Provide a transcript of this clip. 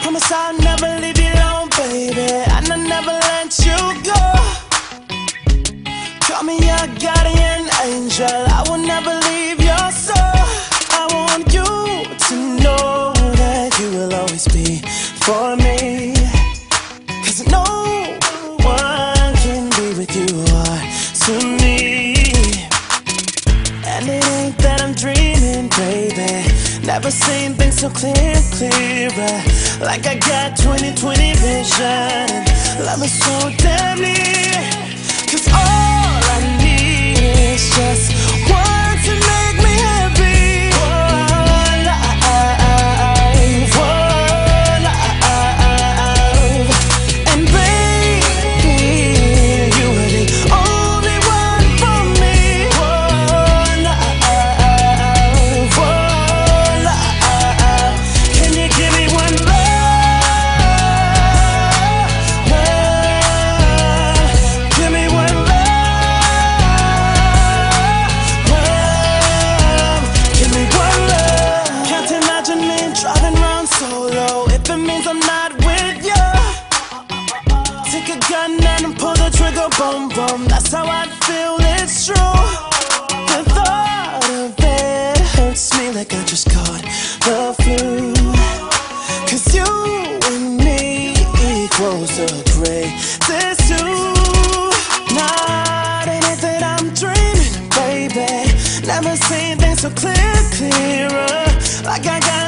Promise I'll never leave you alone, baby, and I'll never let you go. Call me your guardian angel, I will never leave your soul. I want you to know that you will always be for me, 'cause no one can be with you or to me. And it ain't that I'm dreaming, baby, never seen things so clearer. Like I got 20/20 vision, love is so damn near. 'Cause all I need is just one to make me happy. One life, one life. And baby, you are the only one for me. One life, one life. Can you give me one love? Give me one love. Give me one love. Can't imagine me driving around solo if it means I'm not with you. Take a gun and pull the trigger, boom, boom. That's how I feel, it's true. The thought of it hurts me like I just caught the flu. 'Cause you and me equals the greatest two. Not anything I'm dreaming, baby, never seen things so clearer. Like I got